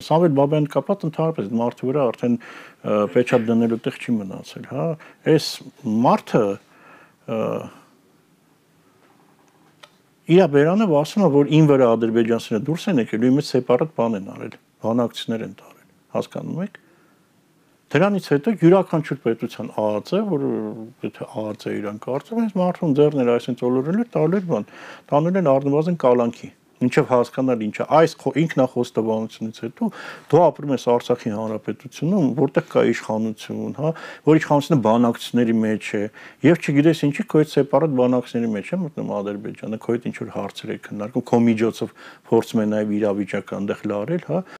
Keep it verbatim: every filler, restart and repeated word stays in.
Սամվել Բաբայանը կապված ընդհանրապես մարդու վրա արդեն պեչատ դնելու տեղ չի մնացել, հա, այս մարդը իր բերանով ասում է, որ ին վրա ադրբեջանցիները դուրս են եկել, ու իմից սեպարատ բան են արել, բանակցներ են տարել, հասկանում եք։ Դրանից հետո յուրաքանչյուր պետության ԱԱԾ, որ եթե ԱԱԾ իրան կարծում են, մարդուն ձեռներ այսինքն ծոլորել էր, տալու էր բան, տանել են առնվազն կալանքի, ինչև հասկանալ ինչա, այս ինքնախոստովանությունից հետո դու ապրում ես Արցախի հանրապետությունում, որտեղ կա իշխանություն, հա, որ իշխանությունը բանակցների մեջ է, եւ չգիտես ինչի քո այդ սեպարատ բանակցների մեջ է մտնում Ադրբեջանը, քո այդ ինչ որ հարցեր է քննարկում, քո միջոցով փորձում է նաեւ իրավիճակը այնտեղ լարել, հա։